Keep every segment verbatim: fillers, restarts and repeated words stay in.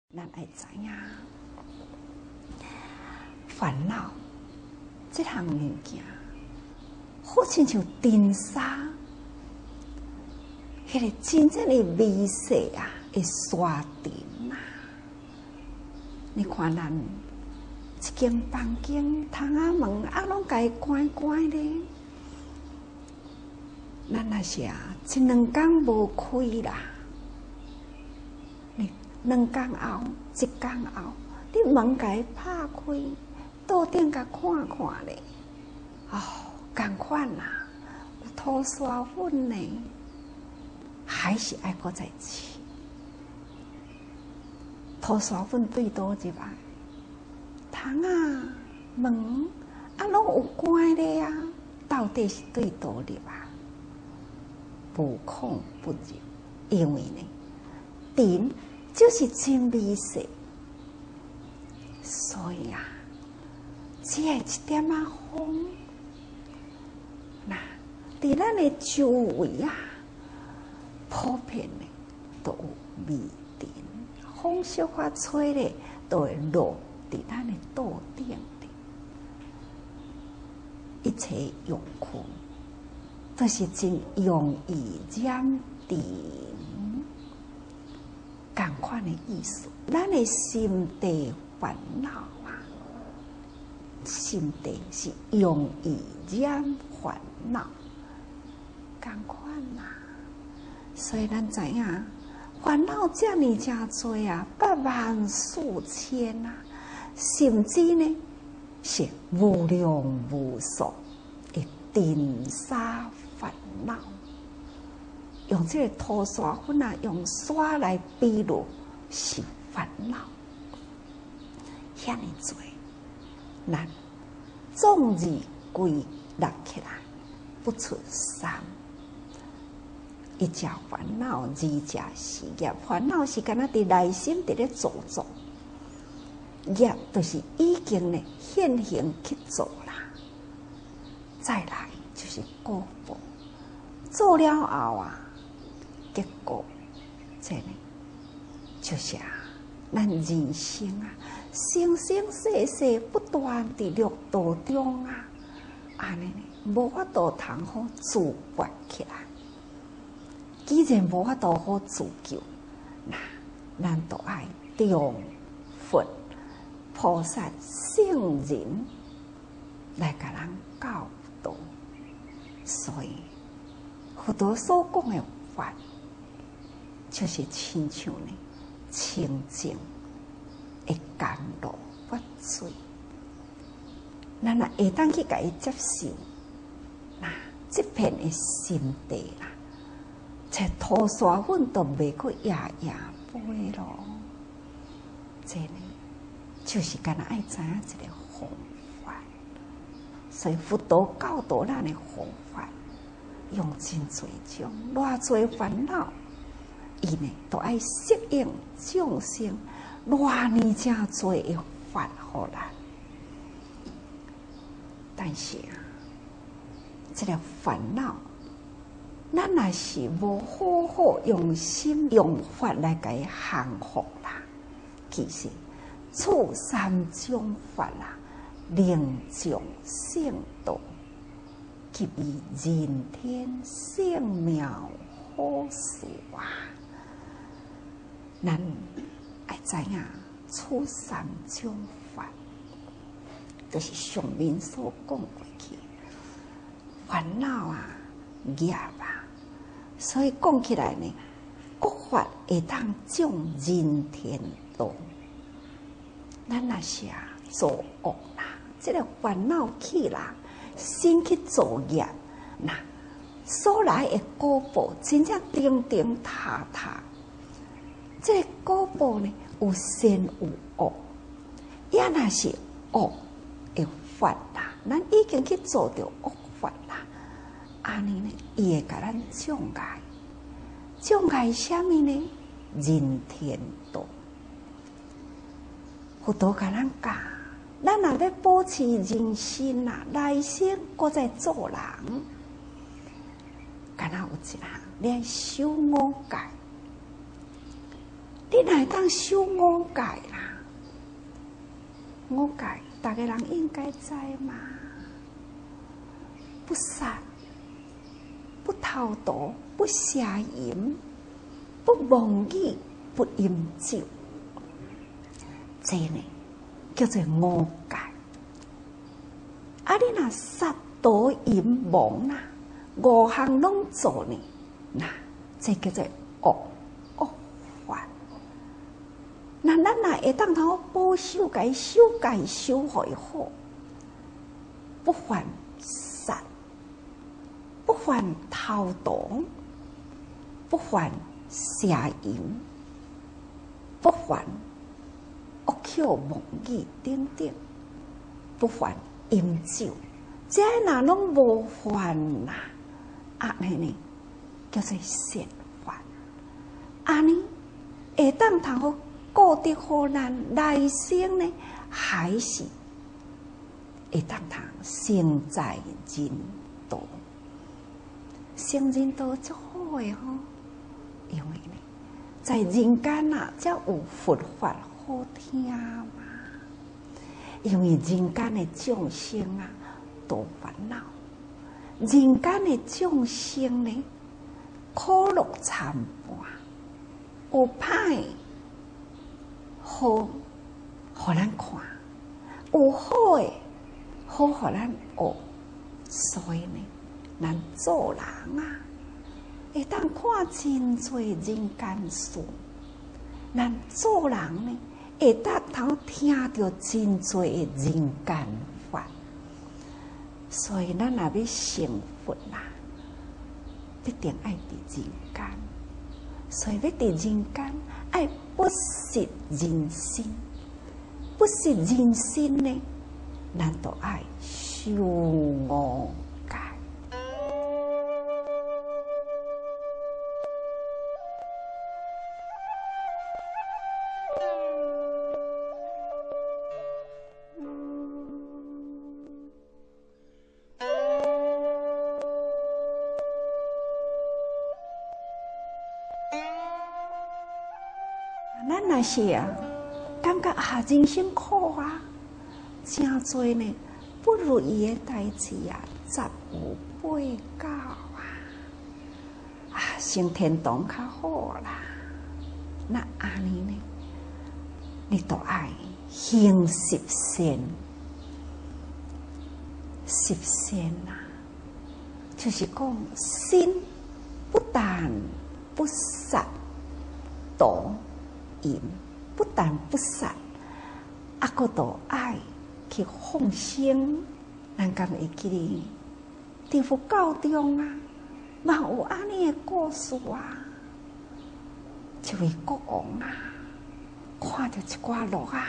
咱爱知影，烦恼这项物件，好亲像尘沙，迄个真正的微细啊，会刷尘啊。你看咱一间房间，窗仔门啊，拢家关关咧。咱若是啊，一两工无开啦。两工后，一工后，你门甲伊拍开，倒顶甲看看咧，哦，共款啦，有涂刷粉呢，还是爱搁再试。涂刷粉对倒入来，窗啊、门啊，拢有关咧啊，到底是对倒入啊？无孔不入，因为呢，尘就是真微细，所以啊，只要一点仔风，那伫咱的周围啊，普遍的都有微尘，风小可吹咧，都会落伫咱的桌顶咧。一切用具都是真容易染尘。同款的意思，咱的心地烦恼啊，心地是容易染烦恼，同款啦。所以咱知影，烦恼遮尔真多啊，百万数千啊，甚至呢是无量无数的尘沙烦恼。用这个涂刷粉啊，用刷来比喻是烦恼，遐尼多，咱总字归纳起来不出三。一只烦恼，二只是业。烦恼是敢若伫内心伫咧做作，业就是已经呢现行去做啦。再来就是果报，做了后啊。结果，这呢，就是啊，咱人生啊，生生世世不断伫六道中啊，安尼呢，无法度通好自拔起来。既然无法度好自救，那咱都爱重佛、菩萨、圣人来甲咱教导。所以，佛陀所讲的法。就是亲像呢，清净的甘露法水，咱若会当去甲伊接受，那这片的心地啦，这涂刷粉都袂过夜夜飞咯。这呢，就是敢若爱知影一个方法，所以佛陀教导咱的方法，用真侪种，偌侪烦恼。伊呢，都爱适应众生偌尼正多的法互咱，但是啊，这个烦恼，咱若是无好好用心用法来甲伊降服啦，其实处三种法啦，令众生道，给予人天圣妙好事啊！咱爱知影处三种法，就是上面所讲过去烦恼啊、业啊，所以讲起来呢，国法会当种人天道。咱若是啊做恶啦，这个烦恼起啦，先去做业，那所来的果报真正顶顶塌塌。这个果报呢，有善有恶，也若是恶的法啦，咱已经去做着恶法啦，安尼呢，伊会甲咱障碍，障碍什么呢？人天道。佛陀甲咱教，咱若要保持人心啦，内心搁再做人，敢若有一项，你爱守五戒。 你哪会当守五戒啦？五戒，大家人应该知嘛？不杀，不偷盗，不邪淫，不妄语，不饮酒。这呢叫做五戒。啊，你若杀盗淫妄啦，五项拢做呢，那这叫做恶恶法。那咱若会当通保守该守该守会好，不犯杀，不犯偷盗，不犯邪淫，不犯恶口妄语等等，不犯饮酒，这哪拢无犯啦？安尼呢，叫做善法。安尼会当通好顾得好咱来生呢，还是会当通生在人道？生人道足好诶吼，因为呢，在人间啊，才有佛法好听嘛。因为人间的众生啊，多烦恼；人间的众生呢，苦乐参半，有歹好，互咱看；有好诶，好互咱学。所以呢，咱做人啊，会当看真多人间事；咱做人呢，会当通听到真多的人间法。所以咱若要成佛啦，必定爱伫人间。所以要伫人间，爱不食人心。不食人心呢，咱就爱修五戒。咱若是啊，感觉啊人生苦啊，真多呢不如意的代志啊，十有八九啊，啊升天堂较好啦。那安尼呢，你都爱行十善，十善啊，就是讲心不但不杀盗淫，不但不杀，啊，佫都爱去放生。咱敢会记哩？伫佛教中啊，嘛有安尼的故事啊。一位国王啊，看到一寡鹿啊，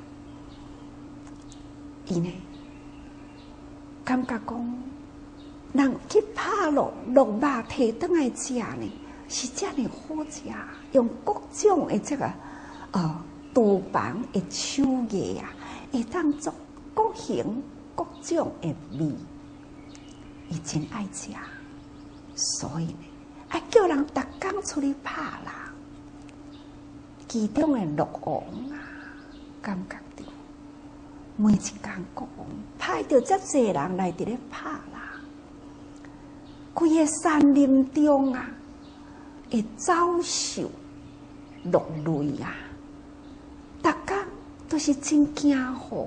伊呢感觉讲，人去拍鹿，鹿肉摕转来食呢，是遮尔好食，用各种的这个呃厨房的手艺啊，会当做各型各种的味，伊真爱食，所以呢，爱叫人逐工出去拍啦。其中的鹿王啊，感觉到每一工国王派到遮济人来伫咧拍啦，规个山林中啊，会遭受落泪啊，逐工都是真惊惶，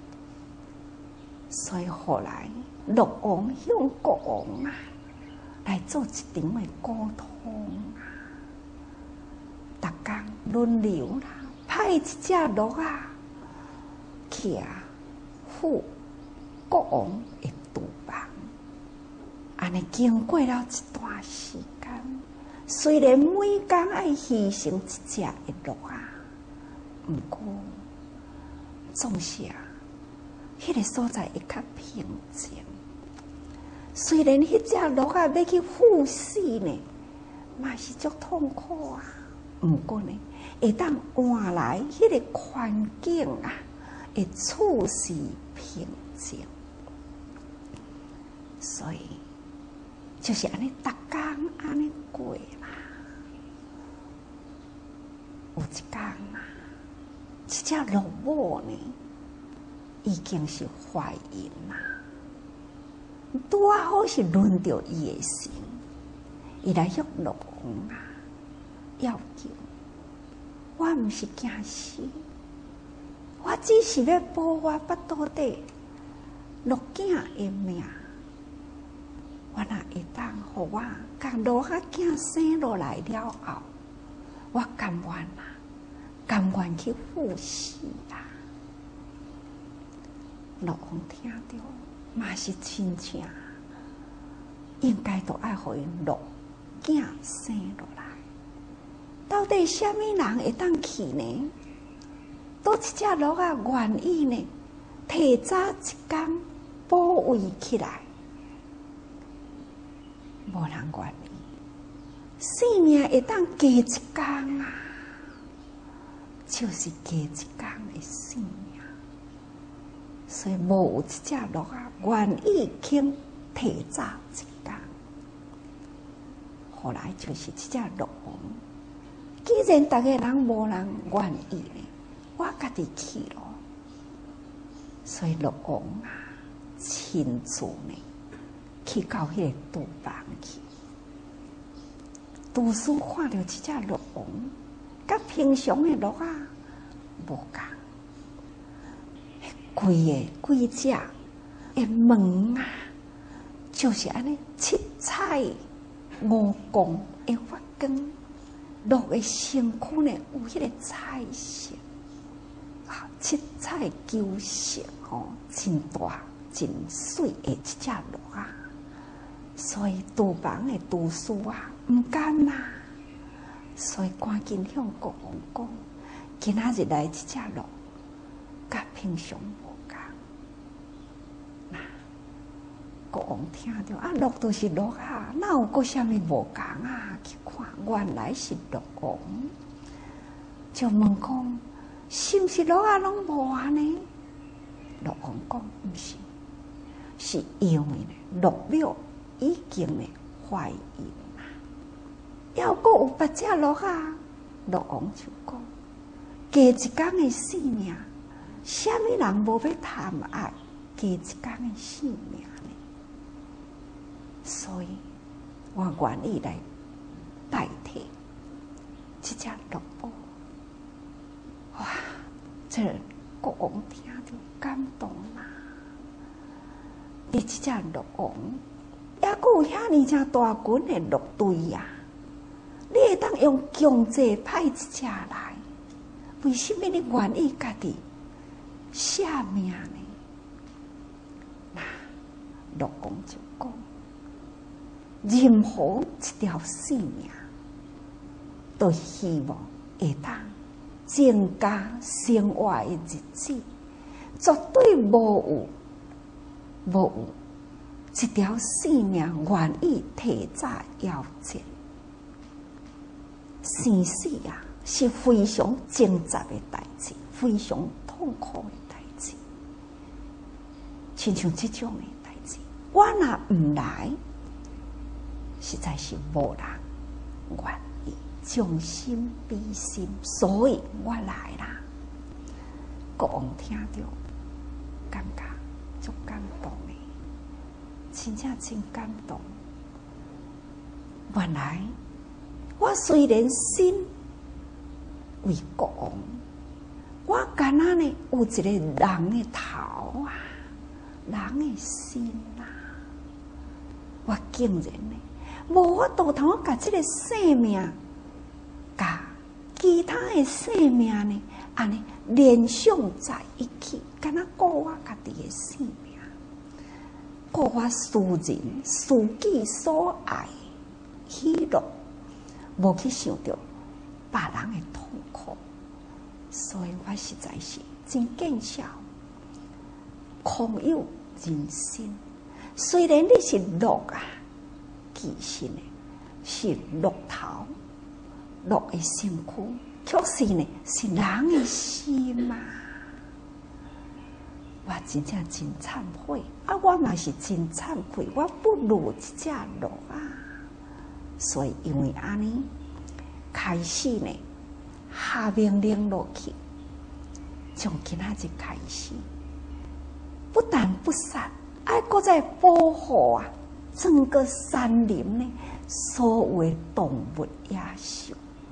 所以后来鹿王向国王啊来做一场的沟通啊。逐工轮流啦，派一只鹿啊去啊赴国王的厨房。安尼经过了一段时间，虽然每工爱牺牲一只的鹿啊，毋过总是啊，迄个所在会较平静。虽然迄只鹿啊要去赴死呢，嘛是足痛苦啊。毋过呢，会当换来迄个环境啊，会处事平静，所以就是安尼，逐工安尼过啦。 有一天啊，这只鹿母呢，已经是怀孕啦。拄啊好是轮到伊的时，伊来向鹿王啊要求，我毋是惊死，我只是要保我腹肚底鹿囝的命。我若会当互我甲鹿仔囝生落来了后，我甘愿啊，甘愿去赴死啊！鹿王听到，嘛是亲情，应该都爱互因鹿囝生落来。到底什么人会当去呢？倒一只鹿仔愿意呢？提早一天保卫起来。无人愿意，生命会当加一天啊，就是加一天的生命。所以无有一只鹿啊，愿意肯提早一天。后来就是这只鹿王，既然大家人无人愿意呢，我家己去咯。所以鹿王啊，亲自呢。去到迄个厨房去，厨师看到这只鹿王，甲平常的鹿啊无共，规个几只的门啊，就是安尼七彩五光的发光，鹿的身躯呢有迄个彩色，啊，七彩九色吼，真大真水的一只鹿啊！所以厨房的厨师啊，唔甘呐，所以赶紧向国王讲：今仔日来这只鹿，甲平常无共。那国王听到啊，鹿都是鹿啊，哪有个啥物无共啊？去看，原来是鹿王。就问讲，是毋是鹿啊拢无安尼？鹿王讲毋是，是因为呢，鹿苗。已经呢怀孕啦，要阁有别只鹿啊！鹿王就讲：加一天的性命，什么人无要贪爱加一天的性命呢？所以我愿意来代替这只鹿母。哇！这国王听着感动啦！你这只鹿王。也阁有遐尼正大群的鹿队啊！你会当用强制派一只来，为什么你愿意家己舍命呢？那鹿王就讲：任何一条性命，都希望会当增加生活的日子，绝对无有无有。一条性命愿意提早夭折，生死啊是非常挣扎的代志，非常痛苦的代志。亲像这种的代志，我若唔来，实在是无人愿意将心比心，所以我来啦。国王听到，感觉足感动的。真正真感动。原来我虽然心为国王，我敢若呢有一个人的头啊，人的心啊，我竟然呢无法度通甲这个生命，甲其他的生命呢，安尼联想在一起，敢若顾我家己的生命。顾我私人、私己所爱喜乐，无去想到别人的痛苦，所以我实在是真见笑，空有人心。虽然你是鹿啊，其实呢是鹿头、鹿的身躯，却是呢是人的心嘛。我真正真忏悔，啊！我嘛是真忏悔，我不如一只鹿啊！所以因为安尼，开始呢， 下命令落去，从今仔日开始，不但不杀，还搁再保护啊整个山林呢所有的动物野兽。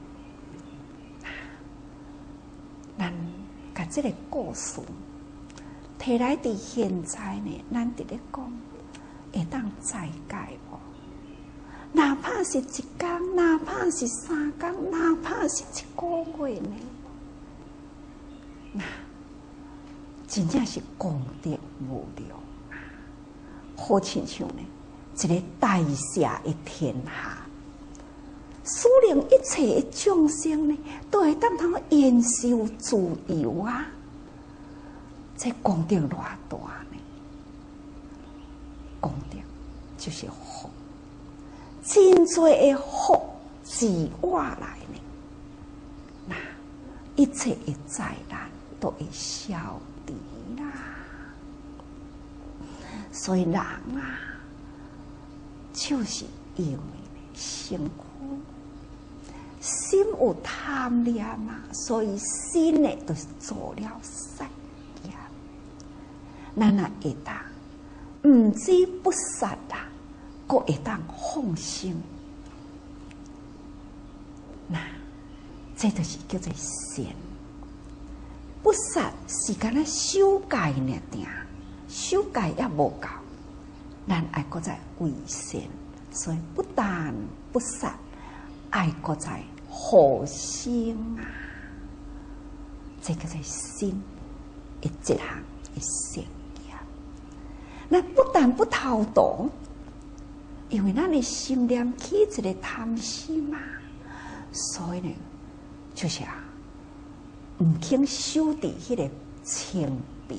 咱把这个故事摕来伫现在呢，咱伫咧讲，会当再解无？哪怕是一天，哪怕是三天，哪怕是一个月呢？那真正是功德无量啊！好亲像呢，一个大赦的天下。使令一切的众生呢，都会当通延寿自由啊！这功德偌大呢？功德就是福，真多的福自我来呢，那一切的灾难都会消除啦。所以人啊，就是因为辛苦。心有贪念啊，所以心呢就是做了杀业。咱也会当唔止不杀啊，阁会当放心。那这就是叫做善。不杀是干那修戒呢定，修戒也无够，咱爱阁再为善，所以不但不杀，爱阁再好心啊，这个是心的一项的善业。那不但不偷盗，因为咱的心念起一个贪心嘛，所以呢，就是啊，唔肯守伫迄个清贫，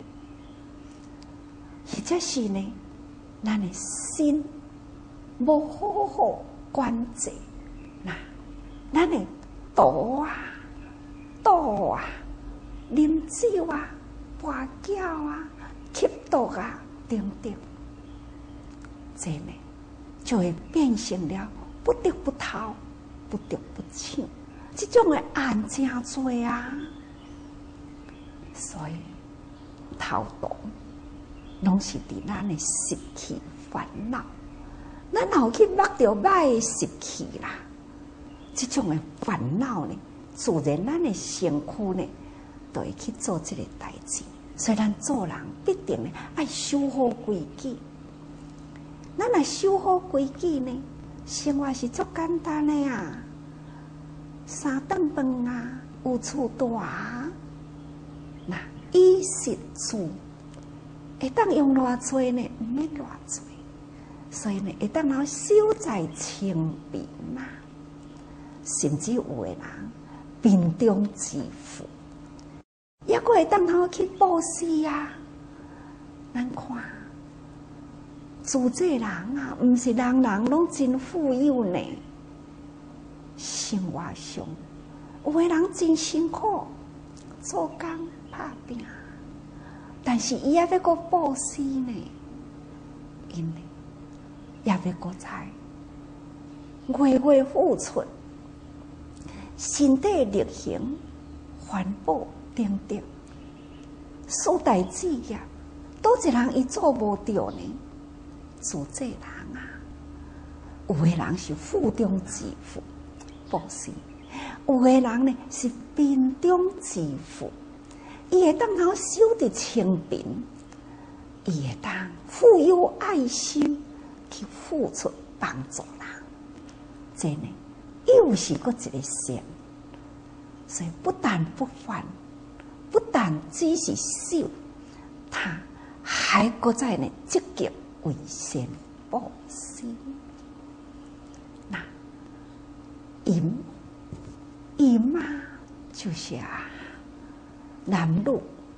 或者是呢，咱的心无好好管制。那咱的赌啊、赌啊、啉酒啊、跋筊啊、吸毒啊等等，这呢就会变成了不得不偷、不得不抢，这种的案真多啊。所以偷盗拢是伫咱的习气烦恼，咱后去目着歹的习气啦。这种的烦恼呢，自然咱的身躯呢，都会去做这个代志。所以咱做人必定呢，爱守好规矩。咱若守好规矩呢，生活是足简单的啊。三顿饭啊，有厝大啊，那衣食住，会当用偌多呢？唔免偌多，所以呢，会当然守在清贫啊。甚至有的人贫中致富，也阁会当头去布施啊！咱看，自这人啊，毋是人人拢真富有呢。生活上，有的人真辛苦，做工打拼，但是伊也要阁布施呢，因为也要阁在月月付出。身体力行、环保等等，所代志业，倒一人伊做无着呢？自这人啊，有的人是富中致富，布施；有的人呢是贫中致富，伊会当头守伫清贫，伊会当富有爱心去付出帮助人，这呢？又是个一个善，所以不但不犯，不但只是守，他还搁在呢积极为善布施。那淫淫啊，就是啊，男女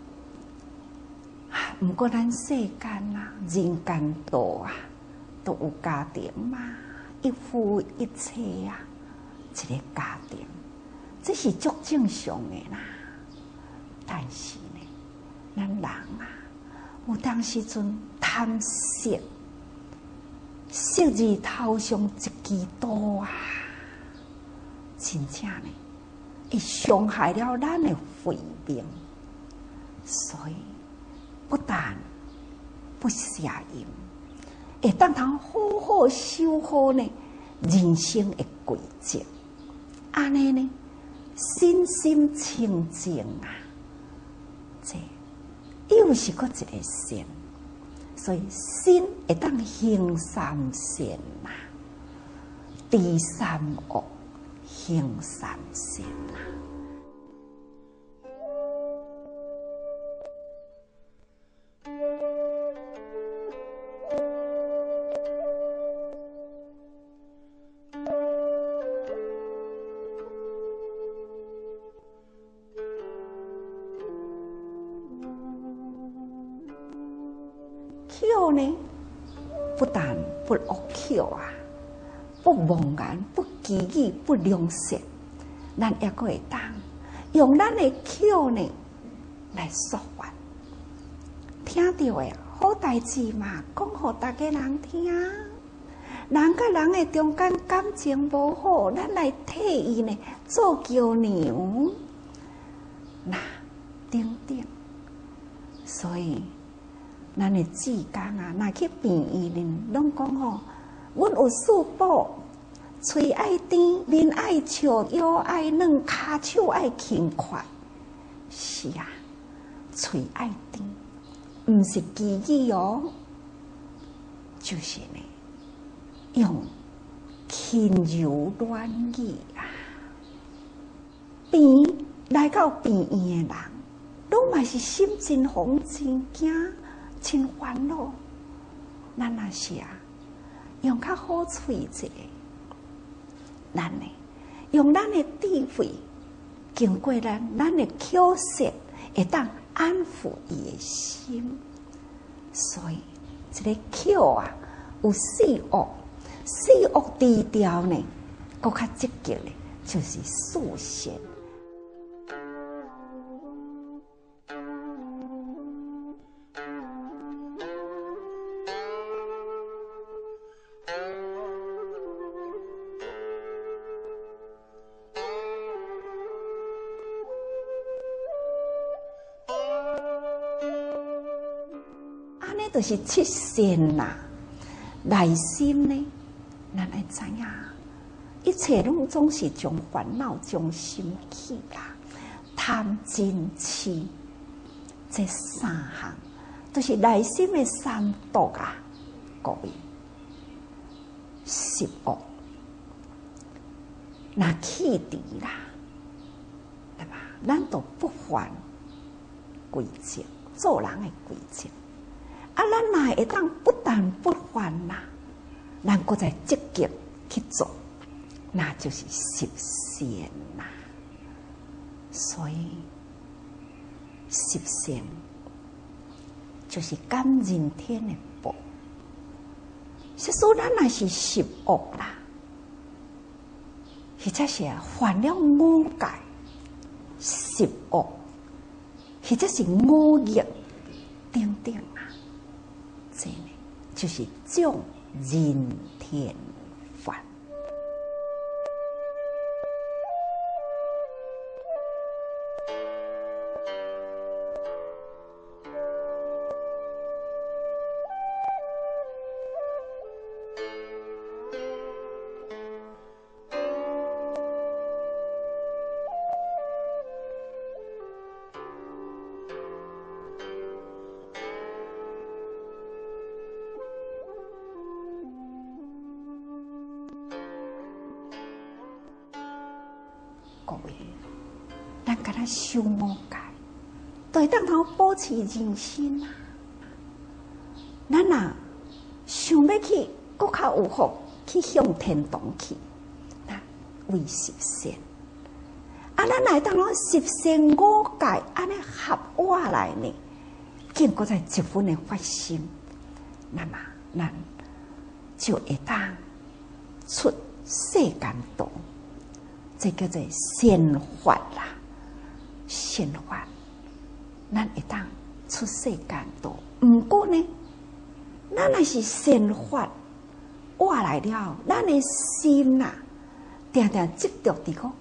啊，不过咱世间啊，人间道啊，都有家庭嘛，一夫一妻啊。一个家庭，这是足正常的啦。但是呢，咱人啊，有当时阵贪色，色字头上一支刀啊，真正呢， 会伤害了咱的慧命，所以不但不邪淫，会当通好好修好呢人生的轨迹。安尼呢，身心清净啊，这又是个一个善，所以心会当行三善呐，第三恶行三善呐。口呢，不但不恶口啊，不妄言，不绮语，不良舌，咱也可会当用咱的口呢来说法，听到的好代志嘛，讲互大家人听。人甲人的中间感情无好，咱来替伊呢做桥梁，那等等，所以。咱的志工啊，若去病院呢，拢讲吼，阮有四宝，嘴爱甜，面爱笑，腰爱软，骹手爱轻快。是啊，嘴爱甜，毋是绮语哦，就是呢，用轻柔软语啊。病来到病院的人，拢嘛是心真惶真惊。真烦恼，咱若是啊，用较好喙一个，咱呢用咱的智慧，经过咱咱的口舌，会当安抚伊的心。所以，这个口啊，有四恶，四恶低调呢，搁较积极呢，就是四善。就是七善呐，内心呢，咱爱知影，一切拢总是从烦恼中心起啊，贪嗔痴，这三项都是内心的三毒啊，各位，十恶，那气敌啦，对吧？咱都不犯规则，做人的规则。啊，咱若会当不但不犯啦，咱搁再积极去做，那就是十善啦。所以十善就是感人天的报。是说咱若是十恶啦，或者是犯了五戒、十恶，或者是五逆等等。这呢，就是种人天犯。各位，咱甲咱修五戒，都会当通保持人心啊。咱若想要去更较有福，去向天堂去，那为十善。啊，咱来当通十善五戒安尼合我来呢，经过在一分的发心，那么咱就会当出世间道。这叫做善法啦，善法，咱会当出世间道。毋过呢，咱若是善法活来了，咱的心呐、啊，定定执着伫讲，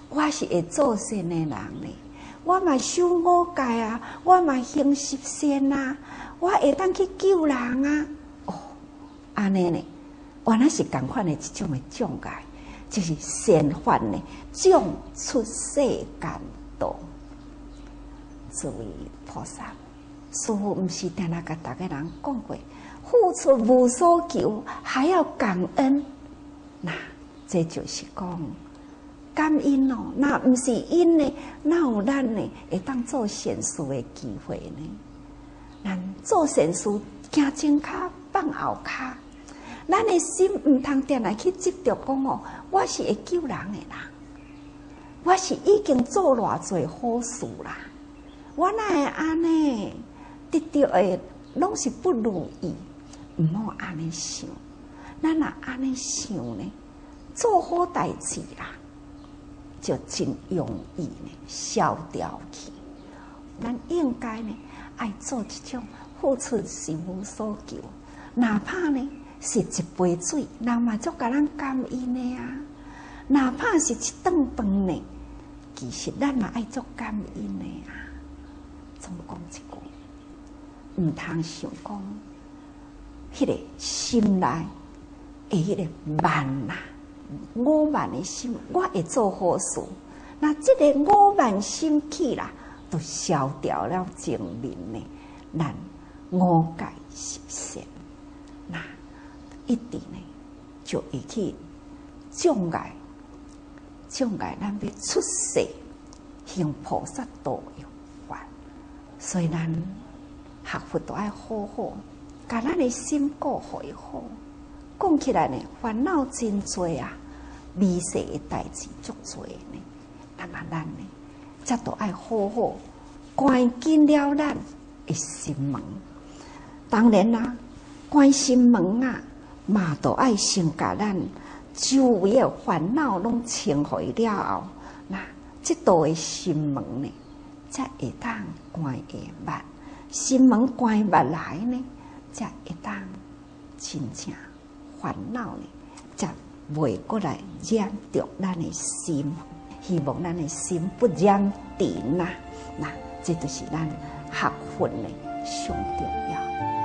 我是会做善的人呢，我嘛守五戒啊，我嘛行十善啊，我会当去救人啊。哦，安尼呢，原来是同款的一种的障碍，就是善法呢，种出世间道。诸位菩萨，师父毋是定定甲大家人讲过，付出无所求，还要感恩。那这就是讲感恩哦。那毋是因呢，哪有咱呢会当做善事的机会呢？咱做善事，行前脚放后脚，咱的心毋通定来去执着讲哦，我是会救人的人，我是已经做偌侪好事啦，我哪会安尼得到的拢是不如意？毋好安尼想，咱若安尼想呢，做好代志啦，就真容易呢消掉去。咱应该呢爱做一种付出是无所求，哪怕呢是一杯水，人嘛足甲咱感恩的啊；哪怕是一顿饭呢，其实咱嘛爱足感恩的啊。怎么讲一句？毋通想讲，迄个心内的迄个慢呐，我慢的心，我会做好事。那这个我慢心去啦，都消掉了前面呢，咱五戒十善，那一定呢就会去障碍，障碍咱要出世行菩萨道有关。所以咱学佛都爱好好，把咱的心顾回好。讲起来呢，烦恼真多啊，微细的代志足多呢。那么咱呢，则都爱好好关紧了咱的心门。当然啦、啊，关心门啊，嘛都爱先把咱周围的烦恼拢清除了后，那这道的心门呢，才会当关会捌。心门关捌来呢，才会当真正烦恼呢，才袂过来染着咱的心。希望咱的心不染尘呐，那这就是咱学佛的上重要。